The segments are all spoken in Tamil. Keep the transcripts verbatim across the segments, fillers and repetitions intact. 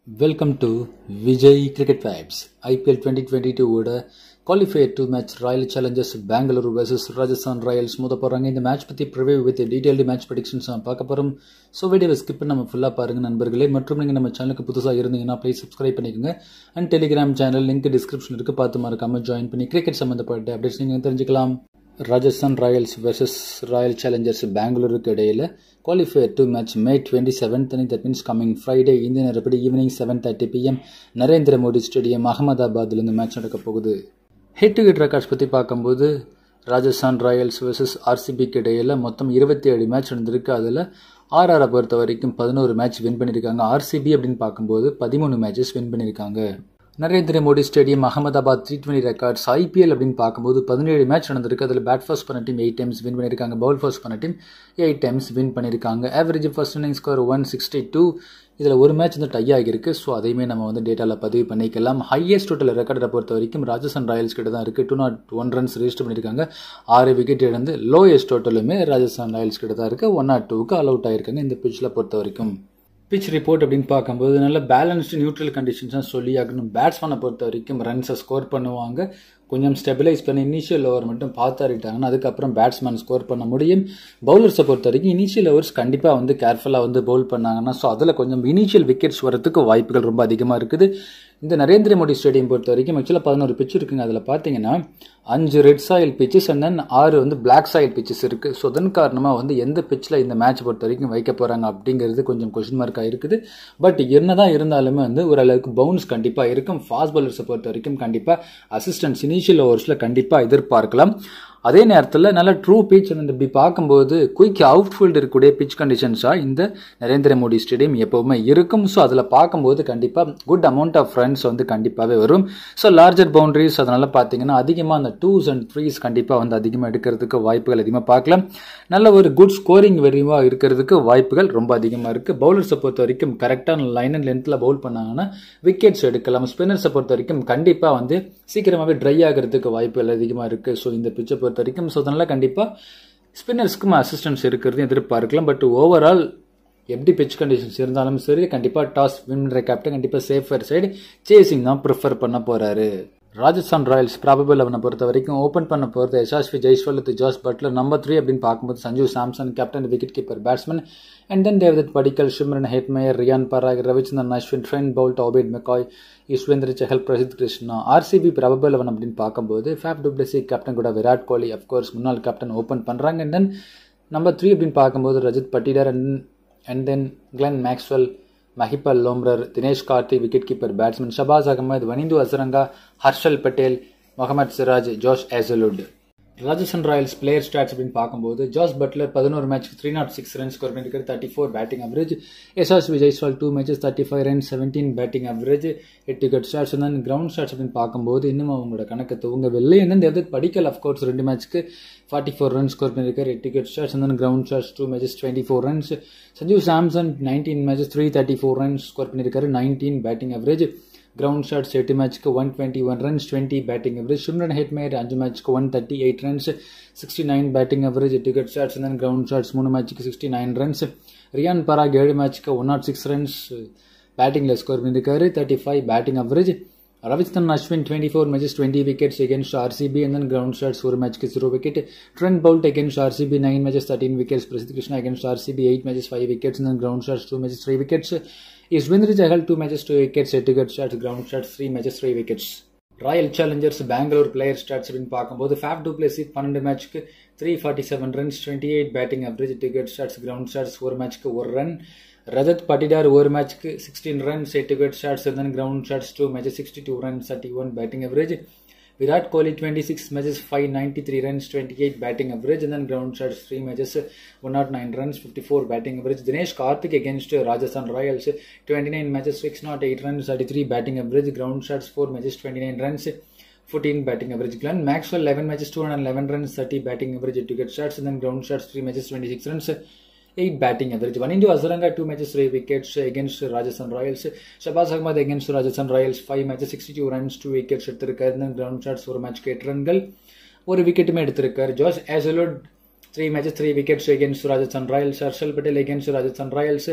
Welcome to vijaycricketvibes. I P L twenty twenty-two ஓட Qualifier two match Royal Challengers Bangalore versus Rajasthan Royals மோத போறாங்க. இந்த மேட்ச் பத்தி preview with detailed match predictions நம்ம பார்க்க போறோம். சோ வீடியோவை ஸ்கிப் பண்ணாம நம்ம ஃபுல்லா பாருங்க நண்பர்களே. மற்றும் நீங்க நம்ம சேனலுக்கு புதுசா இருந்தீங்கன்னா ப்ளீஸ் subscribe பண்ணிக்கோங்க. and Telegram channel link description இருக்கு, பார்த்து மறக்காம join பண்ணி கிரிக்கெட் சம்பந்தப்பட்ட அப்டேட்ஸ் நீங்க தெரிஞ்சுக்கலாம். Rajasthan Royals versus Royal Challengers Bangalore இடையில Qualifier two match May twenty-seventh, that means coming Friday Indian நேரப்படி evening seven thirty p m Narendra Modi stadium அகமதாபாத்ல இந்த மேட்ச் நடக்க போகுது. ஹெட் டு ஹெட் ரெக்கார்ட்ஸ் பத்தி பார்க்கும்போது Rajasthan Royals versus R C B இடையில மொத்தம் இருபத்தி ஏழு மேட்ச் நடந்திருக்கு. அதுல R R பொறுத்த வரைக்கும் பதினொரு மேட்ச் வின் பண்ணிருக்காங்க. R C B அப்படின்னு பார்க்கும்போது பதிமூணு மேட்சஸ் வின் பண்ணிருக்காங்க. Narendra Modi stadium Ahmedabad three twenty records I P L அப்படின்னு பார்க்கும்போது பதினேழு மேட்ச் நடந்திருக்கு. அதில் பேட் ஃபர்ஸ்ட் பண்ண டீம் எயிட் டைம்ஸ் வின் பண்ணியிருக்காங்க, பவுல் ஃபர்ஸ்ட் பண்ண டீம் எயிட் டைம்ஸ் வின் பண்ணியிருக்காங்க. Average first inning score one sixty two. இதில் ஒரு மேட்ச் வந்து டை ஆகிருக்கு. ஸோ அதையுமே நம்ம வந்து டேட்டாவில் பதிவு பண்ணிக்கலாம். ஹையஸ்ட் டோட்டல் ரெக்கார்டை பொறுத்த வரைக்கும் ராஜஸ்தான் ராயல்ஸ் கிட்ட தான் இருக்குது. Two nought one runs register பண்ணியிருக்காங்க. ஆறு விக்கெட் இழந்து லோயஸ்ட் டோட்டலுமே ராஜஸ்தான் ராயல்ஸ் கிட்ட தான் இருக்குது. ஒன் நாட் டூக்கு ஆல் அவுட் ஆயிருக்காங்க இந்த பிச்சில் பொறுத்த வரைக்கும். பிச் ரிப்போர்ட் அப்படின்னு பார்க்கும்போது நல்ல பேலன்ஸ்டு நியூட்ரல் கண்டிஷன்ஸாக சொல்லி ஆகணும். பேட்ஸ்மேனை பொறுத்த வரைக்கும் ரன்ஸை ஸ்கோர் பண்ணுவாங்க. கொஞ்சம் ஸ்டெபிலைஸ் பண்ணி இனிஷியல் ஓவர் மட்டும் பார்த்தாரிட்டாங்கன்னா அதுக்கப்புறம் பேட்ஸ்மேன் ஸ்கோர் பண்ண முடியும். பவுலர்ஸை பொறுத்த வரைக்கும் இனிஷியல் ஓவர்ஸ் கண்டிப்பாக வந்து கேர்ஃபுல்லாக வந்து பவுல் பண்ணாங்கன்னா ஸோ அதில் கொஞ்சம் இனிஷியல் விக்கெட்ஸ் வரதுக்கு வாய்ப்புகள் ரொம்ப அதிகமாக இருக்குது. இந்த நரேந்திர மோடி ஸ்டேடியம் பொறுத்த வரைக்கும் ஆக்சுவலாக பதினோரு பிச் இருக்குங்க. அதில் பார்த்தீங்கன்னா அஞ்சு red soil pitches and then ஆறு வந்து பிளாக் சாயில் பிச்சஸ் இருக்குது. ஸோ அதன் காரணமாக வந்து எந்த பிச்சில் இந்த மேட்ச் பொறுத்த வரைக்கும் வைக்க போகிறாங்க அப்படிங்கிறது கொஞ்சம் கொஸ்டின் மார்க்காக இருக்குது. பட் என்னதான் இருந்தாலுமே வந்து ஓரளவுக்கு பவுன்ஸ் கண்டிப்பாக இருக்கும். ஃபாஸ்ட் பவுலர்ஸை பொறுத்த வரைக்கும் கண்டிப்பாக அசிஸ்டன்ஸ் இனிஷியல் ஓவர்ஸில் கண்டிப்பாக எதிர்பார்க்கலாம். அதே நேரத்தில் நல்ல ட்ரூ பிச் இப்படி பார்க்கும்போது குயிக் அவுட்ஃபீல்டு இருக்கக்கூடிய பிச் கண்டிஷன்ஸாக இந்த நரேந்திர மோடி ஸ்டேடியம் எப்போவுமே இருக்கும். ஸோ அதில் பார்க்கும்போது கண்டிப்பாக குட் அமௌண்ட் ஆஃப் ரன்ஸ் வந்து கண்டிப்பாகவே வரும். ஸோ லார்ஜர் பவுண்டரிஸ் அதனால பார்த்தீங்கன்னா அதிகமாக அந்த டூஸ் அண்ட் த்ரீஸ் கண்டிப்பாக வந்து அதிகமாக எடுக்கிறதுக்கு வாய்ப்புகள் அதிகமாக பார்க்கலாம். நல்ல ஒரு குட் ஸ்கோரிங் வெறிவாக இருக்கிறதுக்கு வாய்ப்புகள் ரொம்ப அதிகமாக இருக்குது. பவுலர்ஸை பொறுத்த வரைக்கும் கரெக்டான லைன் அண்ட் லென்த்தில் பவுல் பண்ணாங்கன்னா விக்கெட்ஸ் எடுக்கலாம். ஸ்பின்னர்ஸை பொறுத்த வரைக்கும் கண்டிப்பாக வந்து சீக்கிரமாகவே ட்ரை ஆகிறதுக்கு வாய்ப்புகள் அதிகமாக இருக்குது. ஸோ இந்த பிச்சை பொறுத்த வரைக்கும் ஸோ அதனால கண்டிப்பாக ஸ்பின்னர்ஸ்க்கும் அசிஸ்டன்ஸ் இருக்கிறது எதிர்பார்க்கலாம். பட் ஓவரால் எப்படி பிச் கண்டிஷன்ஸ் இருந்தாலும் சரி கண்டிப்பாக டாஸ் வின் பண்ணுற கேப்டன் கண்டிப்பாக சேஃபர் சைடு சேசிங் தான் ப்ரிஃபர் பண்ண போறாரு. ராஜஸ்தான் ராயல்ஸ் ப்ராபபிள் லெவனை பொறுத்த வரைக்கும் ஓப்பன் பண்ண போகிறது Yashasvi Jaiswal with Jos Buttler. Number three அப்படின்னு பார்க்கும்போது Sanju Samson captain wicket keeper batsman and then Devdutt Padikkal, Shimron Hetmyer, Riyan Parag, Ravichandran Ashwin, Trent Boult, Obed McCoy, Yuzvendra Chahal, Prasidh Krishna. RCB probable eleven அப்படின்னு பார்க்கும்போது ஃபேப் டு பிளஸி கேப்டன் கூட விராட் கோலி அஃப்கோர்ஸ் முன்னாள் கேப்டன் ஓப்பன் பண்ணுறாங்க. அண்ட் தென் நம்பர் த்ரீ அப்படின்னு பார்க்கும்போது Rajat Patidar and and then Glenn Maxwell, Mahipal Lomror, Dinesh Karthi wicket keeper batsman, Shahbaz Ahmed, Wanindu Hasaranga, Harshal Patel, Mohammed Siraj, Josh Hazlewood. Rajasthan Royals player stats அப்படின்னு பார்க்கும்போது ஜாஸ் பட்லர் பதினோரு match three nought six run score பண்ணிருக்காரு, thirty four batting average. Yashasvi Jaiswal two matches thirty five run, seventeen batting average, எட்டு விக்கெட் ஸ்டாட்ஸ். தான் கிரவுண்ட் ஸ்டாட்ஸ் அப்படின்னு பார்க்கும்போது இன்னும் அவங்களோட கணக்கு துவங்கவில்லை. இன்னும் தேவதத் படிக்கல் அஃப்கோர்ஸ் ரெண்டு மேட்ச்க்கு ஃபார்ட்டி ஃபோர் ரன் ஸ்கோர் பண்ணிருக்காரு, எட்டு விக்கெட் ஸ்டாட்ஸ். தான் ground stats two matches twenty four runs. Sanju Samson nineteen matches three thirty four runs score பண்ணிருக்காரு, nineteen batting average. Ground stats எட்டு மேட்ச்க்கு one twenty one runs, twenty batting average. Shimron Hetmyer அஞ்சு மேட்ச்க்கு one thirty eight runs, sixty nine batting average, எட்டு wicket shots. Then ground stats மூணு மேட்ச்க்கு சிக்ஸ்டி நைன் ரன்ஸ். ரியான் பராக் ஏழு மேட்ச்க்கு ஒன் நாட் சிக்ஸ் ரன்ஸ் பேட்டிங்ல ஸ்கோர் பண்ணிருக்காரு, thirty five batting average. Ravichandran Ashwin twenty four matches twenty wickets against R C B and then ground shots ஒரு மேட்ச்க்கு zero wicket. Trent Boult against R C B nine matches thirteen wickets. Prasidh Krishna against R C B eight matches five wickets and then ground shots two matches three wickets. Yuzvendra Chahal two matches two wickets, எட்டு wicket shots, ground shots three matches three wickets. Royal Challengers Bangalore player stats அப்படின்னு பார்க்கும்போது ஃபேப் டு பிளஸி பன்னெண்டு மேட்ச்க்கு three forty seven runs, twenty eight batting average, எட்டு விக்கெட் ஷாட்ஸ், கிரவுண்ட் ஷாட்ஸ் ஒரு மேட்ச்க்கு ஒரு ரன். ரஜத் பட்டிடார் ஒரு மேட்ச்க்கு சிக்ஸ்டீன் ரன்ஸ், எட்டு wicket shots, then ground shots two matches sixty two runs, thirty one batting average. Virat Kohli twenty six matches five ninety three runs, twenty eight batting average, then ground shots three matches one not nine runs, fifty four batting average. Dinesh Karthik against Rajasthan Royals twenty nine matches six not eight runs, thirty three batting average, ground shots four matches twenty nine runs, fourteen batting average. Glenn Maxwell eleven matches two hundred eleven runs, thirty batting average, எட்டு wicket shots, then ground shots three matches twenty six runs, eight batting average. Vanindu Azaranga two matches three wickets against Rajasthan Royals. Shabaz Ahmed against Rajasthan Royals five matches sixty-two runs, two wickets எடுத்திருக்காரு. ground shots ஒரு மேட்ச்க்கு எட்டு ரன்கள் ஒரு விக்கெட்டுமே எடுத்திருக்காரு. ஜோஷ் ஏசலுட் three matches three wickets against Rajasthan Royals. Harshal Patel against Rajasthan Royals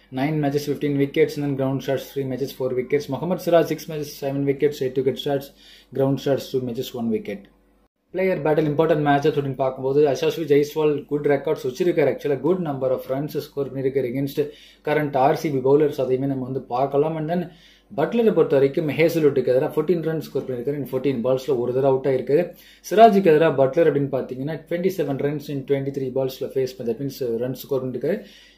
nine matches, fifteen wickets, and then ground shots, three matches, four wickets. Mohammad Siraj, six matches, seven wickets, eight wicket shots, ground shots, two matches, one wicket. Player battle important matches அப்படின்னு பார்க்கும்போது யசஸ்வி ஜெய்ஸ்வால் குட் ரெக்கார்ட்ஸ் வச்சிருக்காரு. ஆக்சுவலாக good number of runs score பண்ணியிருக்காரு எகென்ஸ்ட் கரண்ட் ஆர்சிபி பவுலர்ஸ். அதையுமே நம்ம வந்து பார்க்கலாம். அண்ட் தென் பட்லரை பொறுத்த வரைக்கும் ஹேசல்வுட்டுக்கு எதிராக ஃபோர்டீன் ரன் ஸ்கோர் பண்ணியிருக்காரு. இன் ஃபோர்டீன் பால்ஸ்ல ஒரு தடவை அவுட் ஆயிருக்காரு. சிராஜுக்கு எதிராக பட்லர் அப்படின்னு பார்த்தீங்கன்னா twenty seven runs in twenty three பால்ஸ்ல ஃபேஸ் பண்ண மீன்ஸ் ரன் ஸ்கோர் பண்ணிருக்காரு,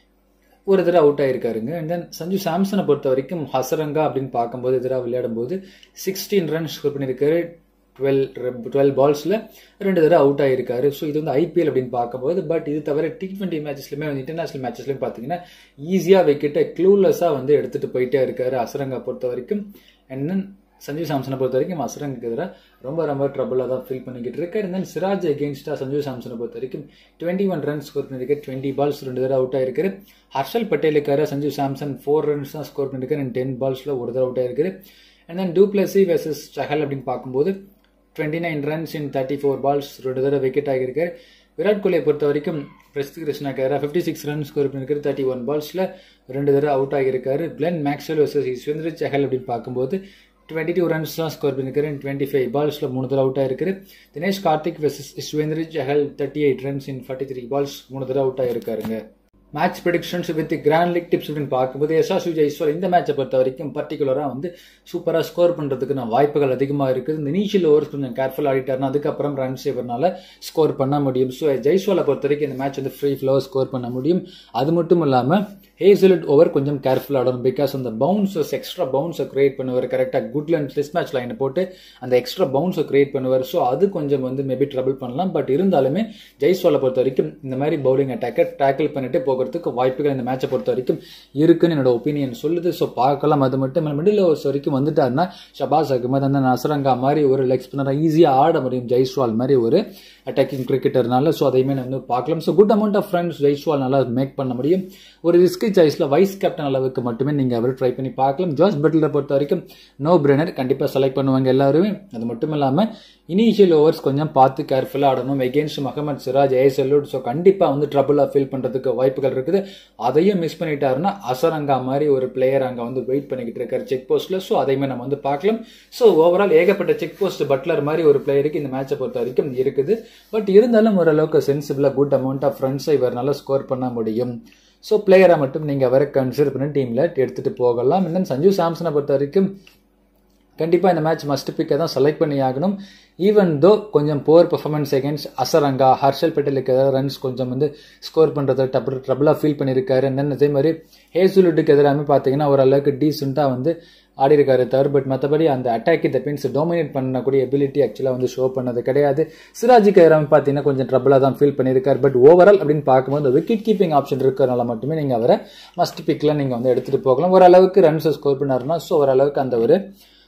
ஒரு தடவை அவுட் ஆயிருக்காருங்க. அண்ட் தென் சஞ்சு சாம்சனை பொறுத்த வரைக்கும் ஹசரங்கா அப்படின்னு பார்க்கும்போது எதிராக விளையாடும் போது சிக்ஸ்டீன் ரன் ஸ்கோர் பண்ணியிருக்காரு. டுவெல் டுவெல் பால்ஸ்ல ரெண்டு தடவை அவுட் ஆயிருக்காரு. ஸோ இது வந்து ஐபிஎல் அப்படின்னு பார்க்கும்போது. பட் இது தவிர டி டுவெண்ட்டி மேட்சஸ்லுமே வந்து இன்டர்நேஷனல் மேட்சஸ்லயும் பார்த்தீங்கன்னா ஈஸியா விக்கெட்டை க்ளூலெஸ்ஸா வந்து எடுத்துட்டு போயிட்டே இருக்காரு அசரங்கா பொறுத்த வரைக்கும். அண்ட் தென் சஞ்சு சாம்சனை பொறுத்த வரைக்கும் அசரங்குக்கு எதிராக ரொம்ப ரொம்ப ட்ரபிளாக தான் ஃபீல் பண்ணிக்கிட்டு இருக்காரு. அண்ட் தென் சிராஜ் எகெயின்ஸ்டா சஞ்சு சாம்சனை பொறுத்த வரைக்கும் டுவெண்ட்டி ஒன் ரன் ஸ்கோர் பண்ணியிருக்காரு. டுவெண்ட்டி பால்ஸ் ரெண்டு தடவை அவுட் ஆயிருக்காரு. ஹர்ஷல் பட்டேலுக்கார சஞ்சு சாம்சன் ஃபோர் ரன்ஸ் தான் ஸ்கோர் பண்ணியிருக்காரு. அண்ட் டென் பால்ஸ்ல ஒரு தடவை அவுட் ஆயிருக்காரு. And then du Plessis versus Chahal அப்படின்னு பார்க்கும்போது twenty nine runs in thirty four balls ரெண்டு தடவை விக்கெட் ஆகியிருக்காரு. விராட் கோலியை பொறுத்த வரைக்கும் பிரசித் கிருஷ்ணாக்கு எதிராக ஃபிஃப்டி சிக்ஸ் ரன் ஸ்கோர் பண்ணியிருக்காரு. தேர்ட்டி ஒன் பால்ஸ்ல ரெண்டு தடவை அவுட் ஆகியிருக்காரு. Glenn Maxwell versus Yuzvendra Chahal அப்படின்னு பார்க்கும்போது டுவெண்ட்டி டூ ரன்ஸ் தான் ஸ்கோர் பண்ணியிருக்காரு. டுவெண்ட்டி ஃபைவ் பால்ஸ்ல மூணு தடவை அவுட் ஆயிருக்காரு. Dinesh Karthik versus Yuzvendra Chahal thirty eight runs in forty three balls மூணு தடவை அவுட் ஆயிருக்காருங்க. Match predictions with grand league tips அப்படின்னு பார்க்கும்போது யசஸ்வி ஜெய்ஸ்வால் இந்த மேட்சை பொறுத்த வரைக்கும் பர்டிகுலராக வந்து சூப்பராக ஸ்கோர் பண்ணுறதுக்கு வாய்ப்புகள் அதிகமாக இருக்குது. இந்த இனிஷியல் ஓவர்ஸ் கொஞ்சம் கேர்ஃபுல் ஆடிட்டாருன்னா அதுக்கப்புறம் ரன் சேவர்னால ஸ்கோர் பண்ண முடியும். ஸோ ஜெய்ஸ்வாலை பொறுத்த வரைக்கும் இந்த மேட்ச் வந்து ஃப்ரீ ஃப்ளோ ஸ்கோர் பண்ண முடியும். அது மட்டும் இல்லாமல் ஹேசல்வுட் ஓவர் கொஞ்சம் கேர்ஃபுல் ஆடணும். பிகாஸ் அந்த பவுன்சஸ் எக்ஸ்ட்ரா பவுன்ஸை கிரியேட் பண்ணுவார். கரெக்டாக குட் லென்த் டெஸ்ட் மேட்ச் லைனை போட்டு அந்த எக்ஸ்ட்ரா பவுன்ஸை கிரியேட் பண்ணுவார். ஸோ அது கொஞ்சம் வந்து மேபி ட்ரபிள் பண்ணலாம். பட் இருந்தாலுமே ஜெய்ஸ்வாலை பொறுத்த வரைக்கும் இந்த மாதிரி பவுலிங் அட்டாக்கை டேக்கிள் பண்ணிட்டு போகிறதுக்கு வாய்ப்புகள் இந்த மேட்சை பொறுத்த வரைக்கும் இருக்குன்னு என்னோட ஒப்பீனியன் சொல்லுது. ஸோ பார்க்கலாம். அது மட்டும் மிடில் ஓவர்ஸ் வரைக்கும் வந்துட்டாருன்னா ஷபாஸ் அகமது அந்த நசரங்கா மாதிரி ஒரு லெக் ஸ்பின்னராக ஈஸியாக ஆட முடியும் ஜெய்ஸ்வால் மாதிரி ஒரு அட்டாக்கிங் கிரிக்கெட்டர்னால. ஸோ அதையுமே நம்ம வந்து பார்க்கலாம். So good amount of runs Jaiswal நல்லா மேக் பண்ண முடியும். ஒரு ரிஸ்கி சாய்ஸ்ல வைஸ் கேப்டன் அளவுக்கு மட்டுமே நீங்க அவர் ட்ரை பண்ணி பார்க்கலாம். ஜாஸ் பட்லரை பொறுத்த வரைக்கும் நோ பிரெனர் கண்டிப்பா செலக்ட் பண்ணுவாங்க எல்லாருமே. அது மட்டும் இல்லாம இனிஷியல் ஓவர்ஸ் கொஞ்சம் பார்த்து கேர்ஃபுல்லா ஆடணும். Against Mohammed Siraj Hazlewood. So கண்டிப்பா வந்து ட்ரபிளா ஃபீல் பண்றதுக்கு வாய்ப்புகள் இருக்குது. அதையும் மிஸ் பண்ணிட்டாருன்னா அசரங்கா மாதிரி ஒரு பிளேயர் அங்க வந்து வெயிட் பண்ணிக்கிட்டு இருக்காரு செக் போஸ்ட்ல. ஸோ அதையுமே நம்ம வந்து பார்க்கலாம். ஸோ ஓவரால் ஏகப்பட்ட செக் போஸ்ட் பட்லர் மாதிரி ஒரு பிளேயருக்கு இந்த மேட்சை பொறுத்த வரைக்கும் இருக்குது. பட் இருந்தாலும் ஓரளவுக்கு சென்சிபிளா குட் அமௌண்ட் ஆஃப் ரன்ஸை இவரால் ஸ்கோர் பண்ண முடியும். ஸோ பிளேயரை மட்டும் நீங்கள் அவரை கன்சிடர் பண்ணி டீமில் எடுத்துகிட்டு போகலாம். இன்னும் சஞ்சு சாம்சனை பொறுத்த வரைக்கும் கண்டிப்பாக இந்த மேட்ச் மஸ்ட் பிக்கை தான் செலக்ட் பண்ணி ஆகணும். ஈவன் தோ கொஞ்சம் poor performance against Hasaranga Harshal பட்டேலுக்கு எதிராக ரன்ஸ் கொஞ்சம் வந்து ஸ்கோர் பண்ணுறதை டபுள் ட்ரபிளாக ஃபீல் பண்ணியிருக்காரு. என்னென்ன அதே மாதிரி ஹேசல்வுட்டுக்கு எதிராக பார்த்தீங்கன்னா ஓரளவுக்கு டீசெண்டாக வந்து ஆடி இருக்காரு தவிர. பட் மற்றபடி அந்த அட்டாக் த மீன்ஸ் டாமினேட் பண்ணக்கூடிய எபிலிட்டி ஆக்சுவலாக வந்து ஷோ பண்ணது கிடையாது. சிராஜுக்கு எதிராக பார்த்தீங்கன்னா கொஞ்சம் ட்ரபிளாக தான் ஃபீல் பண்ணியிருக்காரு. பட் ஓவரால் அப்படின்னு பார்க்கும்போது விக்கெட் கீப்பிங் ஆப்ஷன் இருக்கிறனால மட்டுமே நீங்கள் அவரை மஸ்ட் பிக்ல நீங்கள் வந்து எடுத்துகிட்டு போகலாம். ஓரளவுக்கு ரன்ஸை ஸ்கோர் பண்ணாருன்னா ஸோ ஓரளவுக்கு அந்த ஒரு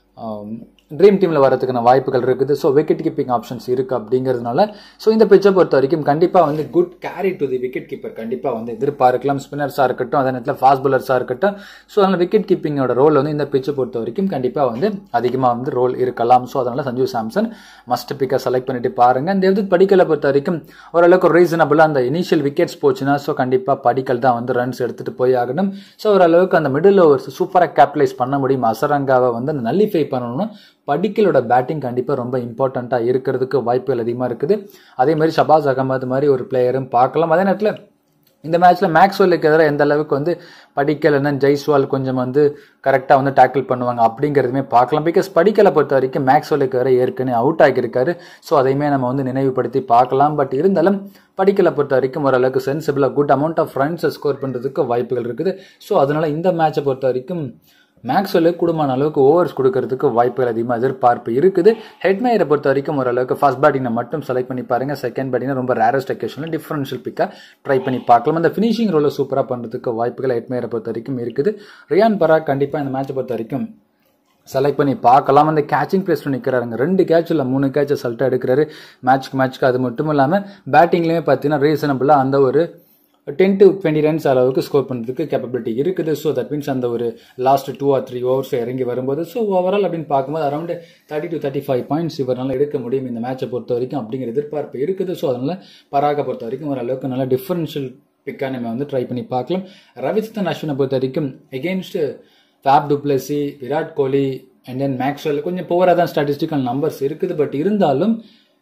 ட்ரீம் டீமில் வரதுக்கான வாய்ப்புகள் இருக்குது. ஸோ விக்கெட் கீப்பிங் ஆப்ஷன்ஸ் இருக்குது அப்படிங்கிறதுனால ஸோ இந்த பிச்சை பொறுத்த வரைக்கும் கண்டிப்பாக வந்து good carry to the wicket keeper கண்டிப்பாக வந்து எதிர்பார்க்கலாம். ஸ்பின்னர்ஸாக இருக்கட்டும், அதே நேரத்தில் ஃபாஸ்ட் பாலர்ஸாக இருக்கட்டும். ஸோ அதனால் விக்கெட் கீப்பிங்கோட ரோல் வந்து இந்த பிச்சை பொறுத்த வரைக்கும் கண்டிப்பாக வந்து அதிகமாக வந்து ரோல் இருக்கலாம். ஸோ அதனால் சஞ்சு சாம்சன் மஸ்ட் பிக்கை செலக்ட் பண்ணிட்டு பாருங்க. இந்த எது படிக்கலை பொறுத்த வரைக்கும் ஓரளவுக்கு ரீசனபிளாக அந்த இனிஷியல் விக்கெட்ஸ் போச்சுன்னா ஸோ கண்டிப்பாக படிக்கல் தான் வந்து ரன்ஸ் எடுத்துகிட்டு போய் ஆகணும். ஸோ ஓரளவுக்கு அந்த மிடில் ஓவர்ஸ் சூப்பராக கேபிட்டலைஸ் பண்ண முடியும். அசரங்காவை வந்து நல்லிஃபை பண்ணணும்னா படிக்கலோட பேட்டிங் கண்டிப்பாக ரொம்ப இம்பார்ட்டண்ட்டாக இருக்கிறதுக்கு வாய்ப்புகள் அதிகமாக இருக்குது. அதே மாதிரி ஷபாஸ் அகமது மாதிரி ஒரு பிளேயரும் பார்க்கலாம். அதே நேரத்தில் இந்த மேட்ச்ல மேக்ஸ்வெல்லுக்கு எதிராக எந்த அளவுக்கு வந்து படிக்கல் என்ன ஜெய்ஸ்வால் கொஞ்சம் வந்து கரெக்டாக வந்து டேக்கிள் பண்ணுவாங்க அப்படிங்கிறதுமே பார்க்கலாம். பிகாஸ் படிக்கலை பொறுத்த வரைக்கும் மேக்ஸ்வெல்லுக்கு வேற ஏற்கனவே அவுட் ஆகியிருக்காரு. ஸோ அதையுமே நம்ம வந்து நினைவுபடுத்தி பார்க்கலாம். பட் இருந்தாலும் படிக்கலை பொறுத்த வரைக்கும் ஓரளவுக்கு சென்சிபிளாக குட் அமௌண்ட் ஆஃப் ரன்ஸை ஸ்கோர் பண்ணுறதுக்கு வாய்ப்புகள் இருக்குது. ஸோ அதனால இந்த மேட்சை பொறுத்த வரைக்கும் மேக்ஸ்வெல்லுக்கு கூடுமான அளவுக்கு ஓவர்ஸ் கொடுக்கறதுக்கு வாய்ப்புகள் அதிகமாக எதிர்பார்ப்பு இருக்குது. ஹெட்மேயரை பொறுத்த வரைக்கும் ஓரளவுக்கு ஃபர்ஸ்ட் பேட்டிங்கை மட்டும் செலக்ட் பண்ணி பாருங்க. செகண்ட் பேட்டிங் ரொம்ப ரேரஸ்ட் அக்கேஷனில் டிஃபரன்ஷியல் பிக்காக ட்ரை பண்ணி பார்க்கலாம். அந்த ஃபினிஷிங் ரோலை சூப்பராக பண்ணுறதுக்கு வாய்ப்புகள் ஹெட்மேயரை பொறுத்த வரைக்கும் இருக்குது. ரியான் பராக் கண்டிப்பாக இந்த மேட்சை பொறுத்த வரைக்கும் செலக்ட் பண்ணி பார்க்கலாம். அந்த கேச்சிங் பிளேஸ் நிற்கிறாருங்க. ரெண்டு கேட்ச் இல்லை மூணு கேட்சை சல்ட்டாக எடுக்கிறாரு மேட்ச்க்கு மேட்ச்க்கு. அது மட்டும் இல்லாமல் பேட்டிங்லேயுமே பார்த்தீங்கன்னா ரீசனபிளாக அந்த ஒரு டென் டு டுவெண்ட்டி ரன்ஸ் அளவுக்கு ஸ்கோர் பண்ணுறதுக்கு கேப்பபிலிட்டி இருக்குது. ஸோ தட் மீன்ஸ் அந்த ஒரு last two or three overs இறங்கி வரும்போது ஸோ ஓவரால் அப்படின்னு பார்க்கும்போது around thirty to thirty five points இவரால் எடுக்க முடியும் இந்த மேட்சை பொறுத்த வரைக்கும் அப்படிங்கிற எதிர்பார்ப்பு இருக்குது. ஸோ அதனால பராகை பொறுத்த வரைக்கும் ஓரளவுக்கு நல்ல டிஃபரன்ஷியல் பிக்காக நம்ம வந்து ட்ரை பண்ணி பார்க்கலாம். ரவிச்சந்திரன் அஸ்வினை பொறுத்த வரைக்கும் against Faf du Plessis, Virat Kohli and then Maxwell கொஞ்சம் புவராக தான் ஸ்டாட்டிஸ்டிக்கல் நம்பர்ஸ் இருக்குது. பட் இருந்தாலும்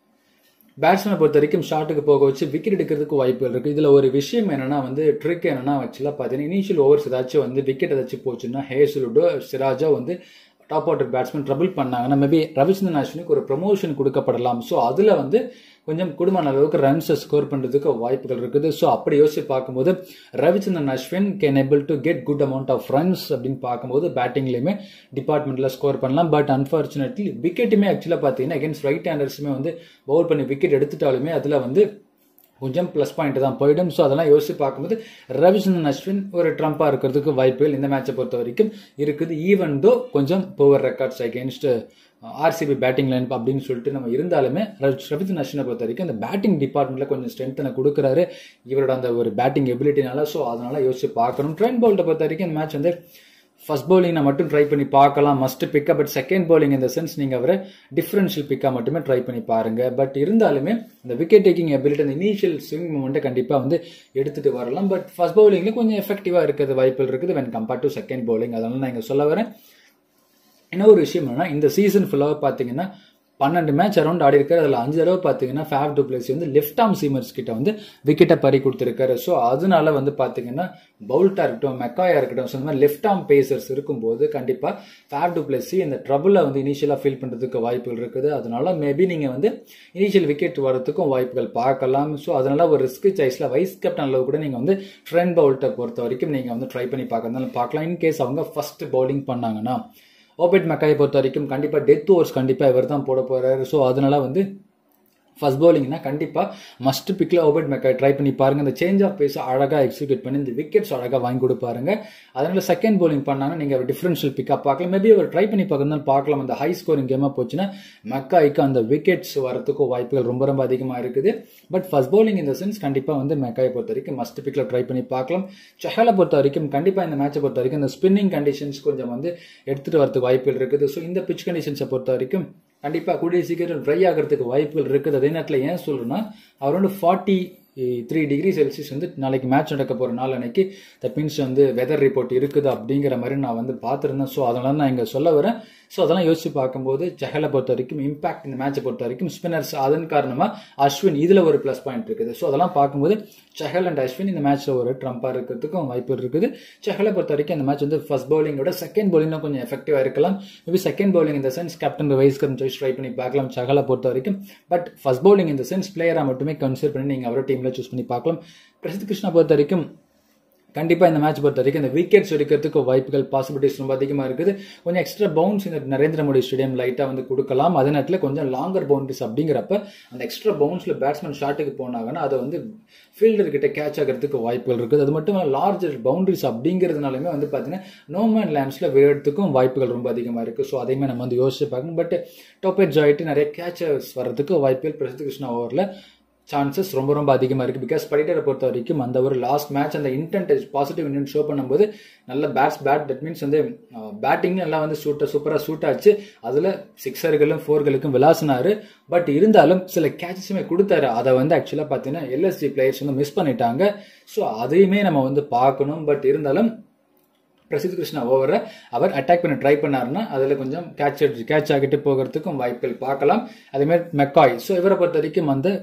பேட்ஸ்மேனை பொறுத்த வரைக்கும் ஷாட்டுக்கு போக வச்சு விக்கெட் எடுக்கிறதுக்கு வாய்ப்புகள் இருக்குது. இதில் ஒரு விஷயம் என்னன்னா வந்து ட்ரிக் என்னன்னா ஆக்சுவலாக பார்த்தீங்கன்னா இனிஷியல் ஓவர்ஸ் ஏதாச்சும் வந்து விக்கெட் ஏதாச்சும் போச்சுன்னா ஹேசலுடோ சிராஜோ வந்து டாப் ஆர்டர் பேட்ஸ்மேன் ட்ரபிள் பண்ணாங்கன்னா மேபி ரவிச்சந்திரன் அஸ்வினுக்கு ஒரு ப்ரொமோஷன் கொடுக்கப்படலாம். ஸோ அதில் வந்து கொஞ்சம் குடும்பமான அளவுக்கு ரன்ஸை ஸ்கோர் பண்ணுறதுக்கு வாய்ப்புகள் இருக்குது. ஸோ அப்படி யோசிச்சு பார்க்கும்போது Ravichandran Ashwin can able to get good amount of runs அப்படின்னு பார்க்கும்போது பேட்டிங்லேயுமே டிபார்ட்மெண்ட்டில் ஸ்கோர் பண்ணலாம். பட் அன்ஃபார்ச்சுனேட்லி விக்கெட்டுமே ஆக்சுவலாக பார்த்தீங்கன்னா அகேன்ஸ்ட் ரைட் ஹேண்டர்ஸுமே வந்து பவுல் பண்ணி விக்கெட் எடுத்துட்டாலுமே அதில் வந்து கொஞ்சம் ப்ளஸ் பாயிண்ட் தான் போயிடும். ஸோ அதெல்லாம் யோசிச்சு பார்க்கும்போது ரவிச்சந்திரன் அஸ்வின் ஒரு ட்ரம்பாக இருக்கிறதுக்கு வாய்ப்புகள் இந்த மேட்சை பொறுத்த வரைக்கும் இருக்குது. ஈவன் தோ கொஞ்சம் poor records against RCB batting line அப்படின்னு சொல்லிட்டு நம்ம இருந்தாலுமே ரவிச்சந்திரன் அஸ்வினை பொறுத்த வரைக்கும் அந்த பேட்டிங் டிபார்ட்மெண்ட்ல கொஞ்சம் ஸ்ட்ரென்த்தனை கொடுக்குறாரு இவரோட அந்த ஒரு பேட்டிங் எபிலிட்டினால. ஸோ அதனால யோசிச்சு பார்க்கணும். ட்ரெண்ட் பவுல்ட்டை பொறுத்த வரைக்கும் இந்த மேட்ச் வந்து ஃபர்ஸ்ட் பவுலிங் நான் மட்டும் ட்ரை பண்ணி பார்க்கலாம் மஸ்ட் பிக்கா. பட் செகண்ட் பவுலிங் இந்த சென்ஸ் நீங்கள் அவரை டிஃபரன்ஷியல் பிக்கா மட்டுமே ட்ரை பண்ணி பாருங்க. பட் இருந்தாலுமே இந்த விக்கெட் டேக்கிங் எபிலிட்டி அந்த இனிஷியல் ஸ்விங் மூமெண்ட்டை கண்டிப்பாக வந்து எடுத்துட்டு வரலாம். பட் ஃபர்ஸ்ட் பவுலிங்ல கொஞ்சம் எஃபெக்டிவாக இருக்கிறது வாய்ப்புகள் இருக்குது when compared to second bowling. அதனால நான் இங்கே சொல்ல வரேன். இன்னொரு விஷயம் என்னன்னா இந்த சீசன் ஃபுல்லாக பார்த்தீங்கன்னா பன்னெண்டு மேட்ச் அரௌண்ட் ஆடி இருக்காரு. அதில் அஞ்சு தடவை பார்த்தீங்கன்னா ஃபேப் டுப்ளசி வந்து லெஃப்ட் ஆர்ம் சீமர்ஸ் கிட்ட வந்து விக்கெட்டை பறி கொடுத்துருக்காரு. ஸோ அதனால வந்து பார்த்தீங்கன்னா பவுல்ட்டா இருக்கட்டும் மெக்காயா இருக்கட்டும் ஸோ இந்த மாதிரி லெஃப்ட் ஆர்ம் பேசர்ஸ் இருக்கும்போது கண்டிப்பாக ஃபேப் டுப்ளசி இந்த ட்ரபுளை வந்து இனிஷியலாக ஃபீல் பண்ணுறதுக்கு வாய்ப்புகள் இருக்குது. அதனால மேபி நீங்கள் வந்து இனிஷியல் விக்கெட் வரதுக்கும் வாய்ப்புகள் பார்க்கலாம். ஸோ அதனால ஒரு ரிஸ்க் சாய்ஸில் வைஸ் கேப்டன் அளவு கூட நீங்கள் வந்து ட்ரெண்ட் பவுல்ட்டை பொறுத்த வரைக்கும் நீங்கள் வந்து ட்ரை பண்ணி பார்க்கறதுனால பார்க்கலாம். இன்கேஸ் அவங்க ஃபர்ஸ்ட் பவுலிங் பண்ணாங்கன்னா ஓபெட் மெக்காயை பொறுத்த வரைக்கும் கண்டிப்பாக டெத் ஓவர்ஸ் கண்டிப்பாக இவர் தான் போட போறாரு. ஸோ அதனால வந்து ஃபர்ஸ்ட் பவுலிங்னா கண்டிப்பாக மஸ்ட் பிக்கில் ஓபெட் மெக்காய் ட்ரை பண்ணி பாருங்க. இந்த சேஞ்ச் ஆஃப் பேஸ் அழகாக எக்ஸிக்யூட் பண்ணி இந்த விக்கெட்ஸ் அழகாக வாங்கி கொடுப்பாருங்க. அதனால செகண்ட் பவுலிங் பண்ணாங்கன்னா நீங்கள் டிஃபரன்ஷியல் பிக்கப் பார்க்கலாம். மேபி அவர் ட்ரை பண்ணி பார்க்கறதுனால பார்க்கலாம். அந்த ஹை ஸ்கோரிங் கேமாக போச்சுன்னா மெக்காய்க்கு அந்த விக்கெட்ஸ் வரத்துக்கும் வாய்ப்புகள் ரொம்ப ரொம்ப அதிகமாக இருக்குது. பட் ஃபர்ஸ்ட் பவுலிங் இந்த சென்ஸ் கண்டிப்பாக வந்து மெக்காயை பொறுத்த வரைக்கும் மஸ்ட் பிக்கில் ட்ரை பண்ணி பார்க்கலாம். சஹலை பொறுத்த வரைக்கும் கண்டிப்பாக இந்த மேட்சை பொறுத்த வரைக்கும் இந்த ஸ்பின்னிங் கண்டிஷன்ஸ் கொஞ்சம் வந்து எடுத்துகிட்டு வரதுக்கு வாய்ப்புகள் இருக்குது. ஸோ இந்த பிச் கண்டிஷன்ஸை பொறுத்த வரைக்கும் கண்டிப்பாக கூடிய சீக்கிரம் ட்ரை ஆகிறதுக்கு வாய்ப்புகள் இருக்குது. அதே நேரத்தில் ஏன் சொல்றேன்னா அவர் வந்து ஃபார்ட்டி த்ரீ டிகிரி செல்சியஸ் வந்து நாளைக்கு மேட்ச் நடக்க போகிற நாள் அன்னைக்கு தட் மீன்ஸ் வந்து வெதர் ரிப்போர்ட் இருக்குது அப்படிங்கிற மாதிரி நான் வந்து பார்த்துருந்தேன். ஸோ அதனால நான் இங்கே சொல்ல வரேன். ஸோ அதெல்லாம் யோசிச்சு பார்க்கும்போது சஹலை பொறுத்த வரைக்கும் இம்பாக்ட் இந்த மேட்சை பொறுத்த வரைக்கும் ஸ்பின்னர்ஸ் அதன் காரணமாக அஸ்வின் இதில் ஒரு ப்ளஸ் பாயிண்ட் இருக்குது. ஸோ அதெல்லாம் பார்க்கும்போது சஹல் அண்ட் அஸ்வின் இந்த மேட்ச்சில் ஒரு ட்ரம்பாக இருக்கிறதுக்கும் வாய்ப்பு இருக்குது. சஹலை பொறுத்த வரைக்கும் இந்த மேட்ச் வந்து ஃபர்ஸ்ட் பவுலிங்கோட செகண்ட் பவுலிங்ல கொஞ்சம் எஃபெக்டிவாக இருக்கலாம். மேபி செகண்ட் பவுலிங் இந்த sense captain vice captain choice try பண்ணி பார்க்கலாம் சஹலை பொறுத்த வரைக்கும். பட் ஃபர்ஸ்ட் பவுலிங் இந்த சென்ஸ் பிளேயராக மட்டுமே கன்சிடர் பண்ணி நீங்கள் அவரோட டீமில் சூஸ் பண்ணி பார்க்கலாம். பிரசித் கிருஷ்ணா பொறுத்த வரைக்கும் கண்டிப்பாக இந்த மேட்ச் பொறுத்த வரைக்கும் இந்த விக்கெட்ஸ் எடுக்கிறதுக்கு வாய்ப்புகள் பாசிபிலிட்டிஸ் ரொம்ப அதிகமாக இருக்குது. கொஞ்சம் எக்ஸ்ட்ரா பவுன்ஸ் இந்த நரேந்திர மோடி ஸ்டேடியம் லைட்டாக வந்து கொடுக்கலாம். அதே நேரத்தில் கொஞ்சம் லாங்கர் பவுண்டரிஸ் அப்படிங்கிறப்ப அந்த எக்ஸ்ட்ரா பவுன்ஸில் பேட்ஸ்மேன் ஷாட்டுக்கு போனாங்கன்னா அதை வந்து ஃபீல்டர் கிட்ட கேட்ச் ஆகிறதுக்கு வாய்ப்புகள் இருக்குது. அது மட்டும் இல்லை லார்ஜர் பவுண்டரிஸ் அப்படிங்கிறதுனாலுமே வந்து பார்த்தீங்கன்னா நோமேன் லேண்ட்ஸில் விழுறதுக்கும் வாய்ப்புகள் ரொம்ப அதிகமாக இருக்குது. ஸோ அதையுமே நம்ம வந்து யோசிச்சு பார்க்கணும். பட் டோப்பேட் ஜாயிட்டு நிறைய கேச்சர்ஸ் வர்றதுக்கு வாய்ப்புகள் பிரசித் கிருஷ்ணா ஓவரில் சான்சஸ் ரொம்ப ரொம்ப அதிகமாக இருக்குது. பிகாஸ் படிட்டரை பொறுத்த வரைக்கும் அந்த ஒரு லாஸ்ட் மேட்ச் அந்த இன்டென்ட் பாசிட்டிவ் இன்டென்ட் ஷோ பண்ணும்போது நல்ல பேட்ஸ் பேட் தட் மீன்ஸ் வந்து பேட்டிங் எல்லாம் வந்து சூட்ட சூப்பராக சூட் ஆச்சு. அதில் சிக்ஸர்களும் ஃபோர்களுக்கும் விளாசினாரு. பட் இருந்தாலும் சில கேச்சஸுமே கொடுத்தாரு. அதை வந்து ஆக்சுவலாக பார்த்தீங்கன்னா எல்எஸ்ஜி பிளேயர்ஸ் வந்து மிஸ் பண்ணிட்டாங்க. ஸோ அதையுமே நம்ம வந்து பார்க்கணும். பட் இருந்தாலும் பிரசித் கிருஷ்ணா ஓவரை அவர் அட்டாக் பண்ண ட்ரை பண்ணாருன்னா அதில் கொஞ்சம் கேட்ச் கேட்ச் ஆகிட்டு போகிறதுக்கும் வாய்ப்புகள் பார்க்கலாம். அதேமாதிரி மெக்காய் ஸோ இவரை பொறுத்த வரைக்கும் அந்த